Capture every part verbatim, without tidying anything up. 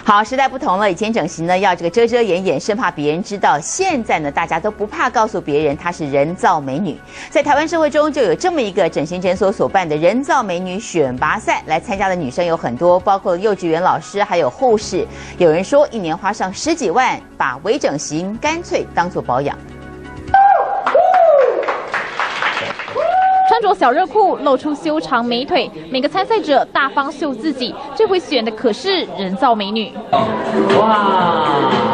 好，时代不同了，以前整形呢要这个遮遮掩掩，生怕别人知道。现在呢，大家都不怕告诉别人她是人造美女。在台湾社会中，就有这么一个整形诊所所办的人造美女选拔赛，来参加的女生有很多，包括幼稚园老师，还有护士。有人说，一年花上十几万，把微整形干脆当作保养。 穿着小热裤，露出修长美腿，每个参赛者大方秀自己。这回选的可是人造美女。哇！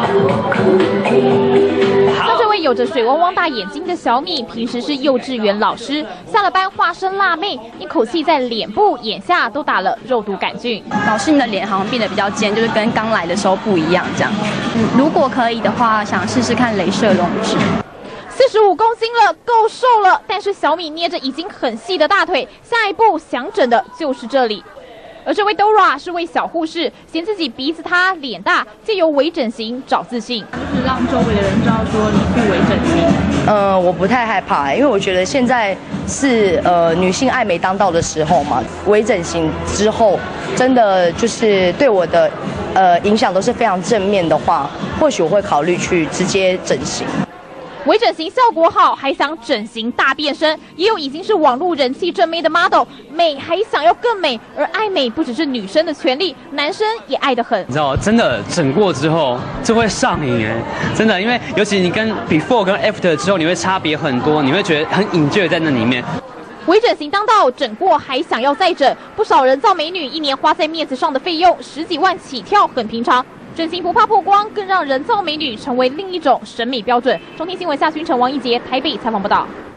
像这位有着水汪汪大眼睛的小米，平时是幼稚园老师，下了班化身辣妹，一口气在脸部、眼下都打了肉毒杆菌。 老师，你的脸好像变得比较尖，就是跟刚来的时候不一样，这样。嗯，如果可以的话，想试试看雷射溶脂。 四十五公斤了，够瘦了。但是小米捏着已经很细的大腿，下一步想整的就是这里。而这位 Dora 是位小护士，嫌自己鼻子塌、脸大，借由微整形找自信， 就是让周围的人知道说你不微整形。 呃，我不太害怕，因为我觉得现在是呃女性爱美当道的时候嘛。微整形之后，真的就是对我的呃影响都是非常正面的话，或许我会考虑去直接整形。 微整形效果好，还想整形大变身，也有已经是网络人气正妹的 model， 美还想要更美，而爱美不只是女生的权利，男生也爱得很。 你知道，真的整过之后就会上瘾哎，真的，因为尤其你跟 before 跟 after 之后，你会差别很多，你会觉得很 enjoy 在那里面。 微整形当道，整过还想要再整，不少人造美女一年花在面子上的费用十几万起跳，很平常。 整形不怕曝光，更让人造美女成为另一种审美标准。中天新闻夏勋成、王一杰台北采访报道。